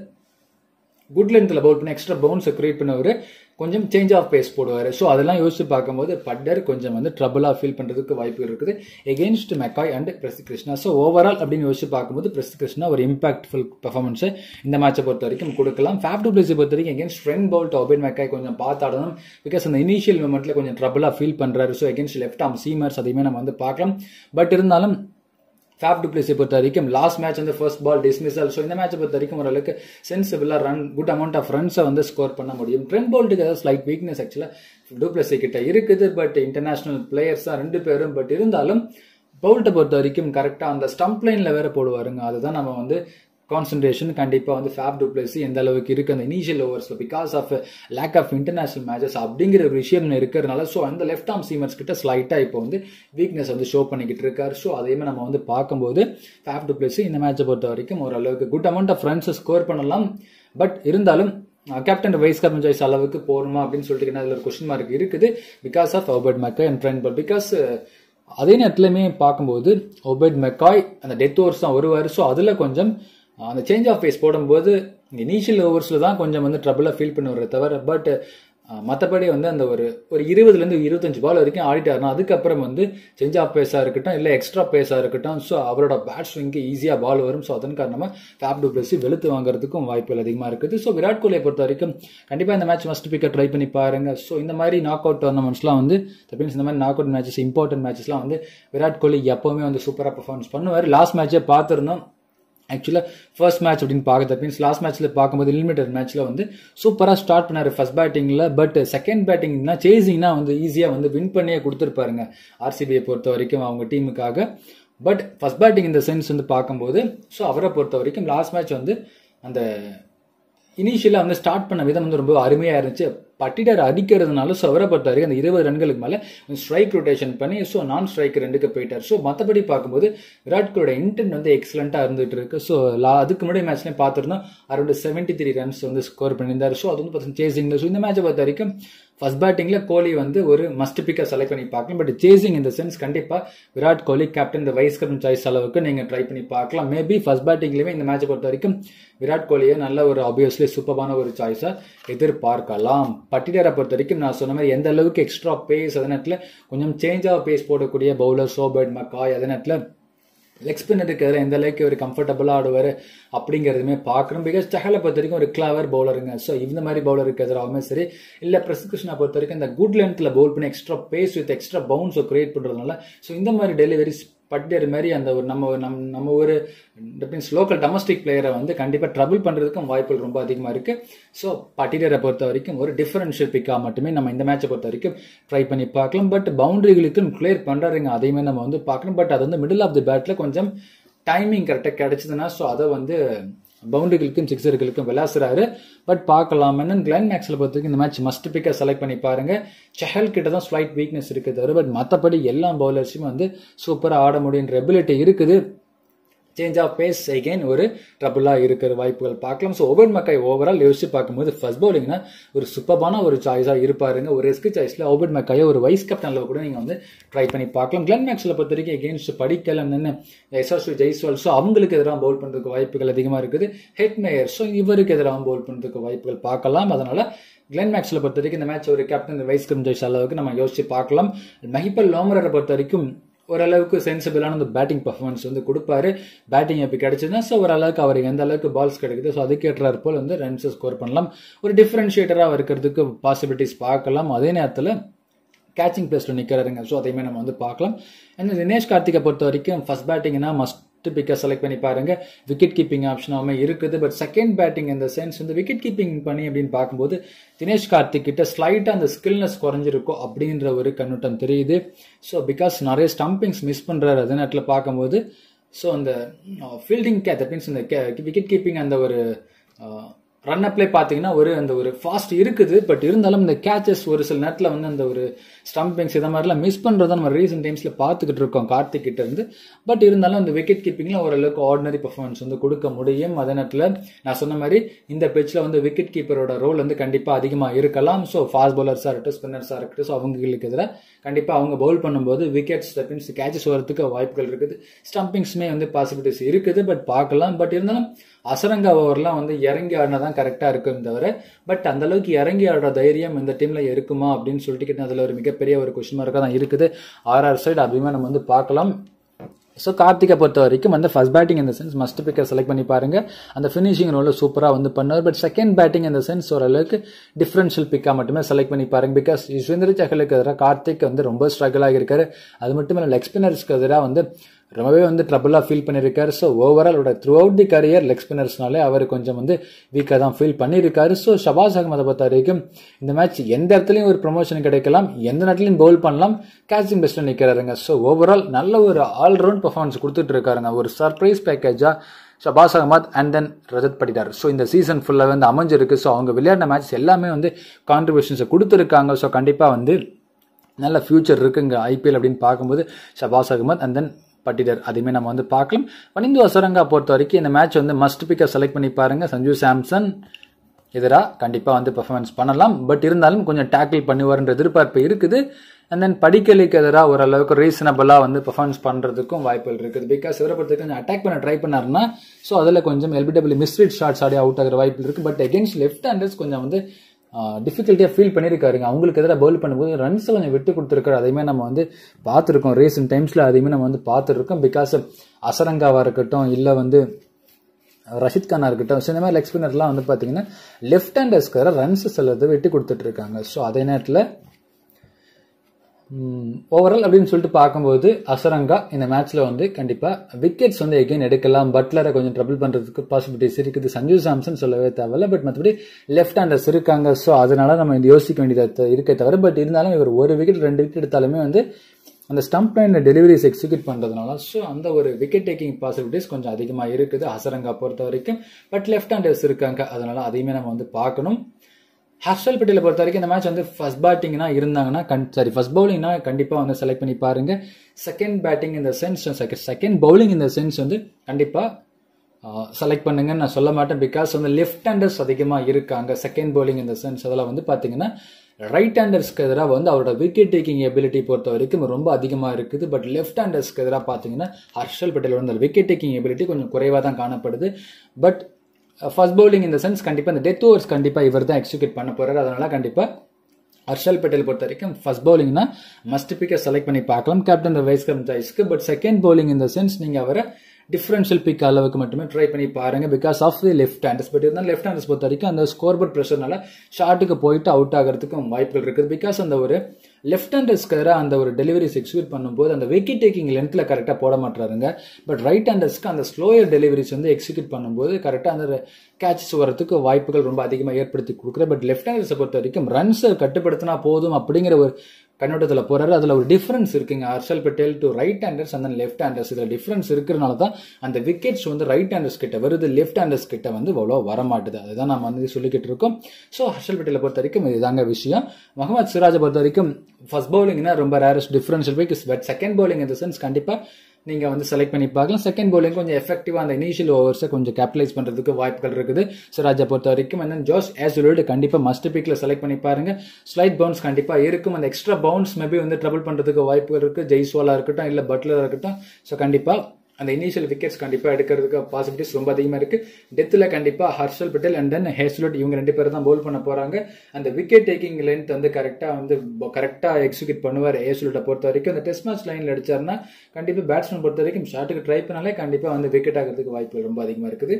குட் லென்த்தில் பவுல் பண்ணி எக்ஸ்ட்ரா பவுன்ஸை கிரியேட் பண்ணவர் கொஞ்சம் சேஞ்ச் ஆஃப் பேஸ் போடுவார். ஸோ அதெல்லாம் யோசிச்சு பார்க்கும்போது பட்டர் கொஞ்சம் வந்து ட்ரபிளாக ஃபீல் பண்ணுறதுக்கு வாய்ப்பு இருக்குது against McCoy and Prasidh Krishna. So overall அப்படின்னு யோசிச்சு பார்க்கும்போது பிரசித் கிருஷ்ணா ஒரு இம்பாக்ட்ஃபுல் பெர்ஃபார்மன்ஸை இந்த மேட்சை பொறுத்த வரைக்கும் கொடுக்கலாம். ஃபேப் டுப்ளசி பொறுத்த வரைக்கும் எகெயின்ஸ்ட் ட்ரெண்ட் பவுல்ட் ஓபெட் மெக்காய் கொஞ்சம் பார்த்தாடணும். பிகாஸ் அந்த இனிஷியல் மூமெண்ட்டில் கொஞ்சம் ட்ரபிளாக ஃபீல் பண்ணுறாரு. So against left arm seamers அதையுமே நம்ம வந்து பார்க்கலாம். பட் இருந்தாலும் ஃபேப் டுப்ளசி பொறுத்த வரைக்கும் லாஸ்ட் மேட்ச் வந்து ஃபர்ஸ்ட் பால் டிஸ்மிசல். ஸோ இந்த மேட்சை பொறுத்த வரைக்கும் ஓரளவுக்கு சென்சிபிளாக ரன் குட் அமௌண்ட் ஆஃப் ரன்ஸை வந்து ஸ்கோர் பண்ண முடியும். ட்ரெண்ட் பவுல்ட்டுக்கு ஏதாவது ஸ்லைட் வீக்னஸ் ஆக்சுவலாக டுப்ளசி கிட்ட இருக்குது. பட் இன்டர்நேஷனல் பிளேயர்ஸ் தான் ரெண்டு பேரும். பட் இருந்தாலும் பவுல்ட்டை பொறுத்த வரைக்கும் கரெக்டாக அந்த ஸ்டம்ப் லைனில் வேற போடுவாருங்க. அதுதான் நம்ம வந்து கான்சன்ட்ரேஷன் கண்டிப்பாக வந்து ஃபேப் டுப்ளசி எந்த அளவுக்கு இருக்குது அந்த இனிஷியல் ஓவர்ஸில் because of lack of international matches அப்படிங்கிற ஒரு விஷயம் இருக்கிறதுனால. ஸோ அந்த லெஃப்ட் ஆர்ம் சீமர்ஸ் கிட்ட ஸ்லைட்டாக இப்போ வந்து வீக்னஸ் வந்து ஷோ பண்ணிக்கிட்டு இருக்காரு. ஸோ அதையுமே நம்ம வந்து பார்க்கும்போது ஃபேப் டுப்ளசி இந்த மேட்சை பொறுத்த வரைக்கும் ஓரளவுக்கு குட் அமௌண்ட் ஆஃப் ரன்ஸை ஸ்கோர் பண்ணலாம். பட் இருந்தாலும் கேப்டன் வைஸ் கேப்டன் சாய்ஸ் அளவுக்கு போகணுமா அப்படின்னு சொல்லிட்டு அதில் ஒரு கொஸ்டின் மார்க் இருக்குது because of Obed McCoy and Trent Boult. Because அதே நேரத்துலையுமே பார்க்கும்போது ஓபர்ட் மெக்காய் அந்த டெத் ஓவர்ஸ் தான் வருவார். ஸோ அதில் கொஞ்சம் அந்த சேஞ்ச் ஆஃப் பேஸ் போடும்போது இனிஷியல் ஓவர்ஸில் தான் கொஞ்சம் வந்து ட்ரபிளாக ஃபீல் பண்ணுவார் தவிர, பட் மற்றபடி வந்து அந்த ஒரு ஒரு இருபதுலேருந்து இருபத்தஞ்சு பால் வரைக்கும் ஆடிட்டாருனா அதுக்கப்புறம் வந்து சேஞ்ச் ஆஃப் பேஸாக இருக்கட்டும் இல்லை எக்ஸ்ட்ரா பேஸாக இருக்கட்டும், ஸோ அவரோட பேட் ஸ்விங்க்கு ஈஸியாக பால் வரும். ஸோ அதன் காரணமாக ஃபேப் டு பிளஸ் வெளுத்து வாங்குறதுக்கும் வாய்ப்புகள் அதிகமாக இருக்குது. ஸோ விராட் கோலியை பொறுத்த வரைக்கும் கண்டிப்பாக இந்த மேட்ச் மஸ்ட் பிக்கை ட்ரை பண்ணி பாருங்க. ஸோ இந்த மாதிரி நாக் அவுட் டோர்னமெண்ட்ஸ்லாம் வந்து மீன்ஸ் இந்த மாதிரி நாக் அவுட் மேட்சஸ் இம்பார்ட்டன்ட் மேட்சஸ்லாம் வந்து விராட் கோலி எப்போவுமே வந்து சூப்பராக பர்ஃபார்மன்ஸ் பண்ணுவார். லாஸ்ட் மேட்சே பார்த்துருந்தோம். ஆக்சுவலாக ஃபர்ஸ்ட் மேட்ச் அப்படின்னு பார்க்குறது மீன்ஸ் லாஸ்ட் மேட்ச்சில் பார்க்கும்போது எலிமினேட்டர் மேட்ச்சில் வந்து சூப்பராக ஸ்டார்ட் பண்ணார் ஃபர்ஸ்ட் பேட்டிங்கில். பட் செகண்ட் பேட்டிங்னா சேசிங்னா வந்து ஈஸியாக வந்து வின் பண்ணியே கொடுத்துருப்பாருங்க ஆர்சிபியை பொறுத்த வரைக்கும் அவங்க டீமுக்காக. பட் ஃபர்ஸ்ட் பேட்டிங் இந்த சென்ஸ் வந்து பார்க்கும்போது ஸோ அவரை பொறுத்த வரைக்கும் லாஸ்ட் மேட்ச் வந்து அந்த இனிஷியலாக வந்து ஸ்டார்ட் பண்ண விதம் வந்து ரொம்ப அருமையாக இருந்துச்சு. பட்டிடர் அடிக்கிறதுனால ஸோ அவரை பொறுத்த வரைக்கும் அந்த இருபது ரன்களுக்கு மேலே ஸ்ட்ரைக் ரொட்டேஷன் பண்ணி ஸோ நான் ஸ்ட்ரைக் ரெண்டுக்கு போயிட்டார். ஸோ மற்றபடி பார்க்கும்போது விராட் கோலியோட இன்டென்ட் வந்து எக்ஸலண்ட்டாக இருந்துட்டு இருக்கு. ஸோ லா அதுக்கு முன்னாடி மேட்ச்லேயும் பார்த்துருந்தோம் அரௌண்ட் செவன்ட்டி த்ரீ ரன்ஸ் வந்து ஸ்கோர் பண்ணியிருந்தார். ஸோ அது வந்து பார்த்தீங்கன்னா சேசிங். ஸோ இந்த மேட்சை பொறுத்த வரைக்கும் ஃபர்ஸ்ட் பேட்டிங்கில் கோலி வந்து ஒரு மஸ்ட் பிக்கை செலக்ட் பண்ணி பார்க்கலாம். பட் சேசிங் இந்த சென்ஸ் கண்டிப்பாக விராட் கோலி கேப்டன் இந்த வைஸ் கேப்டன் சாய்ஸ் அளவுக்கு நீங்கள் ட்ரை பண்ணி பார்க்கலாம். மேபி ஃபர்ஸ்ட் பேட்டிங்லேயுமே இந்த மேட்சை பொறுத்த வரைக்கும் விராட் கோலியை நல்ல ஒரு ஆப்வியஸ்லி சூப்பரான ஒரு சாய்ஸாக எதிர்பார்க்கலாம். பட்டிடரை பொறுத்த வரைக்கும் நான் சொன்ன மாதிரி எந்த அளவுக்கு எக்ஸ்ட்ரா பேஸ் அதே நேரத்தில் கொஞ்சம் சேஞ்ச் ஆஃப் பேஸ் போடக்கூடிய பவுலர் ஓபர்ட் மெக்காய் அதே நேரத்தில் லெக் ஸ்பின்னருக்கு எதிராக எந்த அளவுக்கு ஒரு கம்ஃபர்டபுளாக ஆடுவார் அப்படிங்கிறதுமே பார்க்கணும். பிகாஸ் சஹலை பொறுத்த வரைக்கும் ஒரு கிளவர் பவுலருங்க. ஸோ இந்த மாதிரி பவுலருக்கு எதிராகவுமே சரி இல்லை பிரசிகிருஷ்ணா பொறுத்த வரைக்கும் இந்த குட் லென்த்தில் பவுல் பண்ணி எக்ஸ்ட்ரா பேஸ் வித் எக்ஸ்ட்ரா பவுன்ஸை கிரியேட் பண்ணுறதுனால ஸோ இந்த மாதிரி டெலிவரிஸ் பட்டியர் மாதிரி அந்த ஒரு நம்ம நம் நம்ம ஒரு மீன்ஸ் லோக்கல் டொமஸ்டிக் பிளேயரை வந்து கண்டிப்பாக ட்ரபிள் பண்ணுறதுக்கும் வாய்ப்புகள் ரொம்ப அதிகமாக இருக்குது. ஸோ பட்டியரை பொறுத்த வரைக்கும் ஒரு டிஃபரன்ஷியல் பிக்காக மட்டுமே நம்ம இந்த மேட்சை பொறுத்த வரைக்கும் ட்ரை பண்ணி பார்க்கலாம். பட் பவுண்டரிகளுக்கும் கிளியர் பண்ணுறாருங்க அதையுமே நம்ம வந்து பார்க்கணும். பட் அது வந்து மிடில் ஆஃப் தி பேட்டில் கொஞ்சம் டைமிங் கரெக்டாக கிடைச்சதுன்னா ஸோ அதை வந்து பவுண்டரிகளுக்கும் சிக்ஸர்களுக்கும் விளாசுறாரு. பட் பார்க்கலாம். என்ன கிளென் மேக்ஸ்வெல் பொறுத்த வரைக்கும் இந்த மேட்ச் மஸ்ட் பிக்கை செலக்ட் பண்ணி பாருங்க. செஹல் கிட்ட தான் ஸ்லைட் வீக்னஸ் இருக்குது தவிர பட் மற்றபடி எல்லா பவுலர்ஸுமே வந்து சூப்பராக ஆட முடியுன்ற எபிலிட்டி இருக்குது. சேஞ்ச் ஆஃப் பேஸ் அகைன் ஒரு ட்ரபுளாக இருக்கிற வாய்ப்புகள் பார்க்கலாம். ஸோ ஓபர்ட் மெக்காய் ஓவரால் யோசிச்சு பார்க்கும்போது ஃபர்ஸ்ட் பவுலிங்னா ஒரு சூப்பரான ஒரு சாய்ஸாக இருப்பாருங்க. ஒரு ரிஸ்க் சாய்ஸில் ஓபர்ட் மெக்காயை ஒரு வைஸ் கேப்டனில் கூட நீங்கள் வந்து ட்ரை பண்ணி பார்க்கலாம். கிளென் மேக்ஸ்வெல் பொறுத்த வரைக்கும் எகெயின்ஸ்ட் படிக்கலாம் என்ன யசஸ்வி ஜெய்ஸ்வால் ஸோ அவங்களுக்கு எதிராக பவுல் பண்ணுறதுக்கு வாய்ப்புகள் அதிகமாக இருக்குது. ஹெட் மேயர் ஸோ இவருக்கு எதிராக பவுல் பண்ணுறதுக்கு வாய்ப்புகள் பார்க்கலாம். அதனால கிளென் மேக்ஸ்வெல் பொறுத்த வரைக்கும் இந்த மேட்ச் ஒரு கேப்டன் வைஸ் கேப்டன் சாய்ஸ் அளவுக்கு நம்ம யோசிச்சு பார்க்கலாம். மஹிபல் லோமரரை பொறுத்த வரைக்கும் ஓரளவுக்கு சென்சிபிளான அந்த பேட்டிங் பர்ஃபார்மன்ஸ் வந்து கொடுப்பாரு. பேட்டிங் எப்படி கிடைச்சதுன்னா ஸோ ஓரளவுக்கு அவருக்கு எந்த அளவுக்கு பால்ஸ் கிடைக்குது ஸோ அதுக்கேற்றார் போல் வந்து ரன்ஸ் ஸ்கோர் பண்ணலாம். ஒரு டிஃபரன்ஷியேட்டராக இருக்கிறதுக்கு பாசிபிலிட்டிஸ் பார்க்கலாம். அதே நேரத்தில் கேச்சிங் பிளேஸில் நிற்கிறாருங்க. ஸோ அதையுமே நம்ம வந்து பார்க்கலாம். அண்ட் தினேஷ் கார்த்திகை பொறுத்த வரைக்கும் ஃபர்ஸ்ட் பேட்டிங்னா மஸ்ட் பிக்கை செலக்ட் பண்ணி பாருங்க. விக்கெட் கீப்பிங் ஆப்ஷனாகவே இருக்குது. பட் செகண்ட் பேட்டிங் இந்த சென்ஸ் வந்து விக்கெட் கீப்பிங் பண்ணி அப்படின்னு பார்க்கும்போது தினேஷ் கார்த்திக் கிட்ட ஸ்லைட்டாக அந்த ஸ்கில்னஸ் குறைஞ்சிருக்கும் அப்படின்ற ஒரு கண்ணோட்டம் தெரியுது. ஸோ பிகாஸ் நிறைய ஸ்டம்பிங்ஸ் மிஸ் பண்ணுறாரு அதே நேரத்தில் பார்க்கும்போது. ஸோ அந்த ஃபீல்டிங் கே தட் மீன்ஸ் இந்த விக்கெட் கீப்பிங் அந்த ஒரு ரன் அப்லே பார்த்தீங்கன்னா ஒரு அந்த ஒரு ஃபாஸ்ட் இருக்குது. பட் இருந்தாலும் இந்த கேச்சஸ் ஒரு சில நேரத்தில் வந்து அந்த ஒரு ஸ்டம்பிங்ஸ் இதை மாதிரிலாம் மிஸ் பண்ணுறத நம்ம ரீசெண்ட் டைம்ஸில் பார்த்துக்கிட்டு இருக்கோம் கார்த்திக் கிட்ட இருந்து. பட் இருந்தாலும் அந்த விக்கெட் கீப்பிங்கில் ஓரளவுக்கு ஆர்டினரி பர்ஃபார்மன்ஸ் வந்து கொடுக்க முடியும். அதே நேரத்தில் நான் சொன்ன மாதிரி இந்த பிச்சில் வந்து விக்கெட் கீப்பரோட ரோல் வந்து கண்டிப்பாக அதிகமாக இருக்கலாம். ஸோ ஃபாஸ்ட் பவுலர்ஸாக இருக்கட்டும் ஸ்பின்னர்ஸாக இருக்கட்டும் ஸோ அவங்களுக்கு எதிராக கண்டிப்பாக அவங்க பவுல் பண்ணும்போது விக்கெட்ஸ் தட் மீன்ஸ் கேச்சஸ் வரதுக்கு வாய்ப்புகள் இருக்குது. ஸ்டம்பிங்ஸுமே வந்து பாசிபிலிட்டிஸ் இருக்குது. பட் பார்க்கலாம். பட் இருந்தாலும் அசரங்கா ஓவர்லாம் வந்து இறங்கி ஆடினா தான் கரெக்டாக இருக்கும் தவிர பட் அந்த அளவுக்கு இறங்கி ஆடுற தைரியம் இந்த டீமில் இருக்குமா அப்படின்னு சொல்லிட்டு அதில் ஒரு மிகப்பெரிய ஒரு கொஸ்டின் மார்க்காக தான் இருக்குது. ஆர்ஆர் சைடு அதுவுமே நம்ம வந்து பார்க்கலாம். ஸோ கார்த்திகை பொறுத்த வரைக்கும் வந்து ஃபர்ஸ்ட் பேட்டிங் இந்த சென்ஸ் மஸ்ட் பிக்கை செலக்ட் பண்ணி பாருங்க. அந்த ஃபினிஷிங் ரோல சூப்பராக வந்து பண்ணுவார். பட் செகண்ட் பேட்டிங் இந்த சென்ஸ் ஓரளவுக்கு டிஃபரன்ஷியல் பிக்காக மட்டுமே செலக்ட் பண்ணி பாருங்க. பிகாஸ் யுஸ்வேந்திர சஹலுக்கு எதிராக கார்த்திக் வந்து ரொம்ப ஸ்ட்ரகிள் ஆகியிருக்காரு. அது மட்டும் இல்லை லெக் ஸ்பின்னர்ஸ்க்கு எதிராக வந்து ரொம்பவே வந்து ட்ரபிளாக ஃபீல் பண்ணியிருக்காரு. ஸோ ஓவரால் அவரோட through out the career leg ஸ்பின்னர்ஸ்னாலே அவர் கொஞ்சம் வந்து வீக்காக தான் ஃபீல் பண்ணியிருக்காரு. ஸோ ஷபாஸ் அகமதை பொறுத்த வரைக்கும் இந்த மேட்ச் எந்த இடத்துலையும் ஒரு ப்ரொமோஷன் கிடைக்கலாம், எந்த நேரத்துலையும் பவுல் பண்ணலாம், கேச்சிங் பெஸ்ட்டில் நிற்கிறாருங்க. ஸோ ஓவரால் நல்ல ஒரு ஆல்ரவுண்ட் பர்ஃபார்மன்ஸ் கொடுத்துட்டு இருக்காருங்க. ஒரு சர்ப்ரைஸ் பேக்கேஜாக Shahbaz Ahmed and then Rajat Patidar. So இந்த சீசன் ஃபுல்லாக வந்து அமைஞ்சிருக்கு. ஸோ அவங்க விளையாடின மேட்ச் எல்லாமே வந்து கான்ட்ரிபியூஷன்ஸை கொடுத்துருக்காங்க. ஸோ கண்டிப்பாக வந்து நல்ல ஃபியூச்சர் இருக்குங்க ஐபிஎல் அப்படின்னு பார்க்கும்போது ஷபாஸ் அகமத் அண்ட் தென் பட்டிடர் அதையுமே நம்ம வந்து பார்க்கலாம். பனிந்து அசரங்கா பொறுத்த வரைக்கும் இந்த மேட்ச் வந்து மஸ்ட் பிக்கை செலக்ட் பண்ணி பாருங்க. சஞ்சு சாம்சன் எதிராக கண்டிப்பாக வந்து பெர்ஃபார்மன்ஸ் பண்ணலாம். பட் இருந்தாலும் கொஞ்சம் டேக்கிள் பண்ணுவார்ன்ற எதிர்பார்ப்பு இருக்குது. அண்ட் தென் படிக்கலுக்கு எதிராக ஓரளவுக்கு ரீசனபிளாக வந்து பெர்ஃபார்மன்ஸ் பண்ணுறதுக்கும் வாய்ப்புகள் இருக்குது. பிகாஸ் இவரை பொறுத்தவரைக்கும் கொஞ்சம் அட்டாக் பண்ண ட்ரை பண்ணாருன்னா ஸோ அதில் கொஞ்சம் எல்பிடபிள்யூ மிஸ்ரீட் ஷாட்ஸ் ஆடி அவுட் ஆகிற வாய்ப்பு இருக்குது. பட் அகேன்ஸ்ட் லெஃப்ட் ஹேண்டர்ஸ் கொஞ்சம் வந்து டிஃபிகல்ட்டியாக ஃபீல் பண்ணியிருக்காருங்க. அவங்களுக்கு எதிராக பவுல் பண்ணும்போது ரன்ஸ் கொஞ்சம் விட்டு கொடுத்துருக்காரு. அதையுமே நம்ம வந்து பார்த்துருக்கோம் ரீசெண்ட் டைம்ஸில், அதையுமே நம்ம வந்து பார்த்துருக்கோம். பிகாஸ் அசரங்காவாக இருக்கட்டும் இல்லை வந்து ரஷித் கானா இருக்கட்டும், ஸோ இந்த மாதிரி லெக் ஸ்பின்னர்லாம் வந்து பார்த்தீங்கன்னா லெஃப்ட் ஹேண்டர்ஸ்க்கு ரன்ஸ் செல்லது விட்டு கொடுத்துட்டு இருக்காங்க. ஸோ அதே நேரத்தில் ஓவரால் அப்படின்னு சொல்லிட்டு பார்க்கும்போது அசரங்கா இந்த மேட்ச்ல வந்து கண்டிப்பாக விக்கெட்ஸ் வந்து எகைன் எடுக்கலாம். பட்லரை கொஞ்சம் ட்ரபிள் பண்ணுறதுக்கு பாசிபிலிட்டிஸ் இருக்குது. சஞ்சு சாம்சன் சொல்லவே தேவையில்ல. பட் மற்றபடி லெஃப்ட் ஹேண்டர்ஸ் இருக்காங்க. ஸோ அதனால நம்ம இந்த யோசிக்க வேண்டியது இருக்கே தவிர, பட் இருந்தாலும் இவர் ஒரு விக்கெட் ரெண்டு விக்கெட் எடுத்தாலுமே வந்து அந்த ஸ்டம்ப் லைன் டெலிவரிஸ் எக்ஸிக்யூட் பண்ணுறதுனால ஸோ அந்த ஒரு விக்கெட் டேக்கிங் பாசிபிலிட்டிஸ் கொஞ்சம் அதிகமாக இருக்குது அசரங்கா பொறுத்த வரைக்கும். பட் லெஃப்ட் ஹேண்டர்ஸ் இருக்காங்க, அதனால அதையுமே நம்ம வந்து பார்க்கணும். ஹர்ஷல் பட்டேலை பொறுத்த வரைக்கும் இந்த மேட்ச் வந்து ஃபர்ஸ்ட் பேட்டிங்னா இருந்தாங்கன்னா கண் சாரி ஃபர்ஸ்ட் பவுலிங்னா கண்டிப்பாக வந்து செலக்ட் பண்ணி பாருங்க. செகண்ட் பேட்டிங் இந்த சென்ஸ் செகண்ட் பவுலிங் இந்த சென்ஸ் வந்து கண்டிப்பாக செலக்ட் பண்ணுங்கன்னு நான் சொல்ல மாட்டேன். பிகாஸ் வந்து லெஃப்ட் ஹேண்டர்ஸ் அதிகமாக இருக்காங்க செகண்ட் பவுலிங் இந்த சென்ஸ். அதெல்லாம் வந்து பார்த்தீங்கன்னா ரைட் ஹேண்டர்ஸ்க்கு எதிராக வந்து அவரோட விக்கெட் டேக்கிங் எபிலிட்டி பொறுத்த வரைக்கும் ரொம்ப அதிகமாக இருக்குது. பட் லெஃப்ட் ஹேண்டர்ஸ்க்கு எதிராக பார்த்தீங்கன்னா ஹர்ஷல் பட்டேல் வந்து விக்கெட் டேக்கிங் எபிலிட்டி கொஞ்சம் குறைவாக தான் காணப்படுது. பட் ஃபர்ஸ்ட் பவுலிங் இந்த சென்ஸ் கண்டிப்பாக இந்த டெத் ஓவர்ஸ் கண்டிப்பாக இவர் தான் எக்ஸிக்யூட் பண்ண போறாரு. அதனால கண்டிப்பாக ஹர்ஷல் பட்டேல் பொறுத்த வரைக்கும் ஃபர்ஸ்ட் பவுலிங்னா மஸ்ட் பிக்கை செலக்ட் பண்ணி பார்க்கலாம் கேப்டன் வைஸ் கேப்டன் சாய்ஸ்க்கு. பட் செகண்ட் பவுலிங் இந்த சென்ஸ் நீங்கள் அவரை டிஃபரன்ஷியல் பிக் அளவுக்கு மட்டுமே ட்ரை பண்ணி பாருங்க. Because of the left handers. But இருந்தாலும் லெஃப்ட் ஹேண்டர்ஸ் பொறுத்த வரைக்கும் அந்த ஸ்கோர் போர்ட் ப்ரெஷர்னால ஷாட்டுக்கு போயிட்டு அவுட் ஆகிறதுக்கும் வாய்ப்புகள் இருக்குது. பிகாஸ் அந்த ஒரு லெஃப்ட் ஹேண்டர்ஸ்க்கு அந்த ஒரு டெலிவரிஸ் எக்ஸிக்யூட் பண்ணும்போது அந்த விக்கெட் டேக்கிங் லென்த்ல கரெக்டாக போட மாட்டாருங்க. பட் ரைட் ஹேண்டர்ஸ்க்கு அந்த ஸ்லோயர் டெலிவரிஸ் வந்து எக்ஸிக்யூட் பண்ணும்போது கரெக்டாக அந்த கேட்சஸ் வரதுக்கு வாய்ப்புகள் ரொம்ப அதிகமாக ஏற்படுத்தி கொடுக்குற. பட் லெஃப்ட் ஹேண்டர்ஸை பொறுத்த வரைக்கும் ரன்ஸை கட்டுப்படுத்தினா போதும் அப்படிங்கிற ஒரு கண்ணோட்டத்தில் போறாரு. அதில் ஒரு டிஃபரன்ஸ் இருக்குங்க Harshal Patel to right handers and left handers. இதில் டிஃபரன்ஸ் இருக்கிறனால தான் அந்த விக்கெட்ஸ் வந்து ரைட் ஹேண்டர்ஸ் கிட்ட வருது, லெஃப்ட் ஹேண்டர்ஸ் கிட்ட வந்து அவ்வளோ வரமாட்டுது. அதுதான் நம்ம வந்து சொல்லிக்கிட்டு இருக்கோம். ஸோ ஹர்ஷல் பட்டேலை பொறுத்த வரைக்கும் இதுதாங்க விஷயம். முகமது சிராஜை பொறுத்த வரைக்கும் ஃபர்ஸ்ட் பவுலிங்னா ரொம்ப rarest differential pick. But second bowling இந்த சென்ஸ் கண்டிப்பாக நீங்க வந்து செலக்ட் பண்ணி பார்க்கலாம். செகண்ட் பவுலிங் கொஞ்சம் எஃபெக்டிவா அந்த இனிஷியல் ஓவர்ஸை கொஞ்சம் கேபிட்டலைஸ் பண்றதுக்கு வாய்ப்புகள் இருக்குது சிராஜை பொறுத்த வரைக்கும். அண்ட் ஜோஸ் ஆஸ் யூசுவல் கண்டிப்பா மஸ்ட் பிக்ல செலக்ட் பண்ணி பாருங்க. ஸ்லைட் பவுன்ஸ் கண்டிப்பா இருக்கும். அந்த எக்ஸ்ட்ரா பவுன்ஸ் மேபி வந்து ட்ரபிள் பண்றதுக்கு வாய்ப்புகள் இருக்கு. ஜெய்ஸ்வாலா இருக்கட்டும் இல்ல பட்லரா இருக்கட்டும். ஸோ கண்டிப்பா அந்த இனிஷியல் விக்கெட்ஸ் கண்டிப்பாக எடுக்கிறதுக்கு பாசிபிலிட்டிஸ் ரொம்ப அதிகமாக இருக்கு. டெத்தில் கண்டிப்பாக Harshal Patel and then Hazlewood இவங்க ரெண்டு பேரும் தான் பவுல் பண்ண போறாங்க. அந்த விக்கெட் டேக்கிங் லென்த் வந்து கரெக்டாக வந்து கரெக்டாக எக்ஸிக்யூட் பண்ணுவார் ஹேஸ்லுட்டை பொறுத்த வரைக்கும். அந்த டெஸ்ட் மேட்ச் லைனில் அடிச்சாருன்னா கண்டிப்பாக பேட்ஸ்மேன் பொறுத்த வரைக்கும் ஷாட்டுக்கு ட்ரை பண்ணாலே கண்டிப்பாக வந்து விக்கெட் ஆகிறதுக்கு வாய்ப்புகள் ரொம்ப அதிகமாக இருக்குது.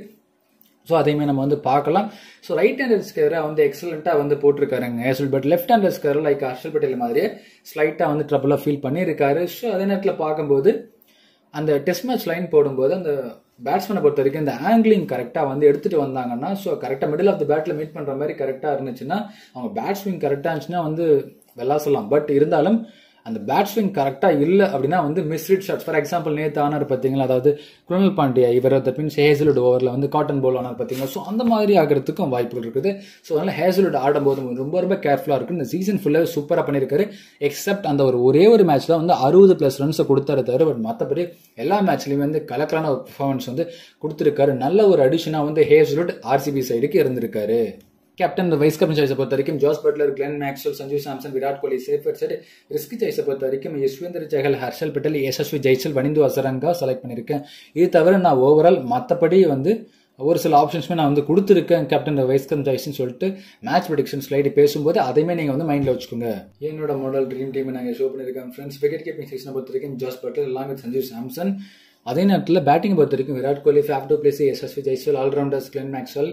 ஸோ அதையுமே நம்ம வந்து பார்க்கலாம். ஸோ ரைட் ஹேண்டர்ஸ்க்கு எதிராக வந்து எக்ஸலண்ட்டாக வந்து போட்டிருக்காருங்க ஹேஸ்லுட். பட் லெஃப்ட் ஹேண்டர்ஸ்க்கு எதிராக லைக் ஹர்ஷல் பட்டேல் மாதிரியே ஸ்லைட்டாக வந்து ட்ரபிளாக ஃபீல் பண்ணியிருக்காரு. ஸோ அதே நேரத்தில் பார்க்கும்போது அந்த டெஸ்ட் மேட்ச் லைன் போடும்போது அந்த பேட்ஸ்மேனை பொறுத்த வரைக்கும் இந்த ஆங்கிளிங் கரெக்டாக வந்து எடுத்துட்டு வந்தாங்கன்னா ஸோ கரெக்டாக மிடில் ஆஃப் த பேட்டில் மீட் பண்ணுற மாதிரி கரெக்டாக இருந்துச்சுன்னா அவங்க பேட் ஸ்விங் கரெக்டாக இருந்துச்சுன்னா வந்து விளாசலாம். பட் இருந்தாலும் அந்த பேட் ஸ்விங் கரெக்டாக இல்லை அப்படின்னா வந்து மிஸ்ரீட் ஷாட்ஸ். ஃபார் எக்ஸாம்பிள் நேற்று ஆனார் பார்த்தீங்களா, அதாவது குருணல் பாண்டியா இவர் மீன்ஸ் ஹேசலுட் ஓவரில் வந்து காட்டன் பவுல் ஆனார் பார்த்தீங்களா. ஸோ அந்த மாதிரி ஆகிறதுக்கும் வாய்ப்புகள் இருக்குது. ஸோ அதனால ஹேசலுட் ஆடும்போது ரொம்ப ரொம்ப கேர்ஃபுல்லாக இருக்கு. இந்த சீசன் ஃபுல்லாக சூப்பராக பண்ணியிருக்காரு. எக்ஸப்ட் அந்த ஒரு ஒரே ஒரு மேட்ச் தான் வந்து அறுபது பிளஸ் ரன்ஸை கொடுத்தாரு தவிர பட் மற்றபடி எல்லா மேட்ச்லையுமே வந்து கலக்கலான ஒரு பெர்ஃபார்மன்ஸ் வந்து கொடுத்துருக்காரு. நல்ல ஒரு அடிஷனாக வந்து ஹேசலுட் ஆர்சிபி சைடுக்கு இருந்திருக்காரு. கேப்டன் வைஸ் கேப்டன் சாய்ஸை பொறுத்த வரைக்கும் Jos Buttler, Glenn Maxwell, Sanju Samson, Virat Kohli safer side. Risky சாய்ஸை பொறுத்த வரைக்கும் யஸ்வேந்தர் சஹல், ஹர்ஷல் பட்டேல், யசஸ்வி ஜெய்சல், வனிந்து அசரங்கா செலக்ட் பண்ணியிருக்கேன். இது தவிர நான் ஓவரால் மற்றபடி வந்து ஒரு சில ஆப்ஷன்ஸுமே நான் வந்து கொடுத்துருக்கேன் கேப்டன் வைஸ் கேப்டன் சாய்ஸ்ன்னு சொல்லிட்டு மேட்ச் ப்ரெடிக்ஷன் ஸ்லைடு பேசும்போது அதையுமே நீங்கள் வந்து மைண்டில் வச்சுக்கோங்க. என்னோட மாடல் ட்ரீம் டீம் நாங்கள் ஷோ பண்ணியிருக்கேன் ஃப்ரெண்ட்ஸ். விக்கெட் கீப்பிங் சீசனை பொறுத்த வரைக்கும் ஜாஸ் பட்லர் எல்லாம் வித் சஞ்சு சாம்சன். அதே நேரத்தில் பேட்டிங் பொறுத்த வரைக்கும் Virat Kohli, Faf du Plessis, Yashasvi Jaiswal, all rounders Glenn Maxwell,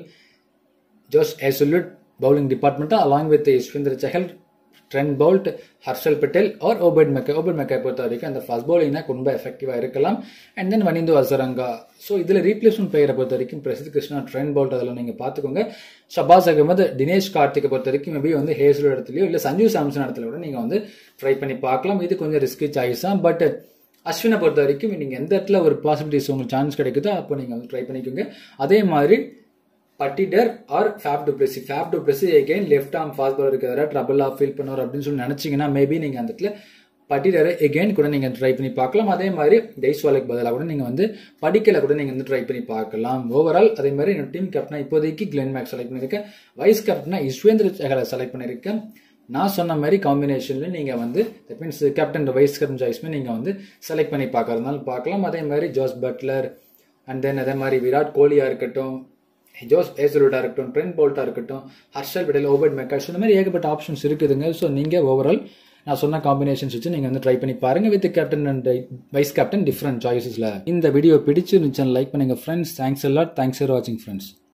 Josh Hazlewood bowling department along with Yashwendra Chahal, Trent Boult, Harshal Patel or Obed Mackay. Obed Mackay பொறுத்த வரைக்கும் அந்த ஃபர்ஸ்ட் பவுலிங்னா ரொம்ப எஃபெக்டிவாக இருக்கலாம். And then Wanindu Hasaranga. So இதில் ரீப்ளேஸ்மெண்ட் பிளேயரை பொறுத்த வரைக்கும் பிரசித் கிருஷ்ணா, ட்ரெண்ட் பவுல்ட் அதெல்லாம் நீங்கள் பார்த்துக்கோங்க. ஷபாஸ் அகமது, தினேஷ் கார்த்திகை பொறுத்த வரைக்கும் மேபி வந்து ஹேசலோட இடத்துலையோ இல்லை சஞ்சு சாம்சன் இடத்துல கூட நீங்கள் வந்து ட்ரை பண்ணி பார்க்கலாம். இது கொஞ்சம் ரிஸ்கி சாய்ஸ் தான். பட் அஸ்வினை பொறுத்த வரைக்கும் நீங்கள் எந்த இடத்துல ஒரு பாசிபிலிட்டிஸ் உங்களுக்கு சான்ஸ் கிடைக்குதோ அப்போ நீங்கள் வந்து ட்ரை பண்ணிக்கோங்க. அதே மாதிரி Patidar or Faf du Plessis. Faf du Plessis again left arm fast bowler இருக்கிற ட்ரபிளாக ஃபீல் பண்ணுவார் அப்படின்னு சொல்லி நினச்சிங்கன்னா மேபி நீங்கள் அந்த இடத்துல பட்டிடரை எகைன் கூட நீங்கள் ட்ரை பண்ணி பார்க்கலாம். அதே மாதிரி ஜெய்ஸ்வாலுக்கு பதிலாக கூட நீங்கள் வந்து படிக்கல கூட நீங்கள் வந்து ட்ரை பண்ணி பார்க்கலாம். ஓவரால் அதே மாதிரி என்னோட டீம் கேப்டனா இப்போதைக்கு கிளென் மேக்ஸ் செலக்ட் பண்ணியிருக்கேன். வைஸ் கேப்டனா யுஸ்வேந்திர சஹலை செலக்ட் பண்ணியிருக்கேன். நான் சொன்ன மாதிரி காம்பினேஷன்ல நீங்கள் வந்து that means captain vice captain சாய்ஸ்மே நீங்கள் வந்து செலக்ட் பண்ணி பார்க்கறதுனால பார்க்கலாம். அதே மாதிரி ஜோஸ் பட்லர் அண்ட் தென் அதே மாதிரி விராட் கோலியாக இருக்கட்டும், ஜோஸ் ஏசலூட்டாக இருக்கட்டும், ட்ரெண்ட் போல்ட்டாக இருக்கட்டும், ஹர்ஷல் பட்டேல், ஓபர்ட் மெக்காஷ், இந்த மாதிரி ஏகப்பட்ட ஆப்ஷன்ஸ் இருக்குதுங்க. ஸோ நீங்கள் ஓவரால் நான் சொன்ன காம்பினேஷன்ஸ் வச்சு நீங்கள் வந்து ட்ரை பண்ணி பாருங்கள். With captain and vice captain different சாய்ஸஸில். இந்த வீடியோ பிடிச்சிருந்துச்சுன்னு லைக் பண்ணுங்கள் ஃப்ரெண்ட்ஸ். தேங்க்ஸ் எல்லாம். தேங்க்ஸ் ஃபார் வாட்சிங் ஃப்ரெண்ட்ஸ்.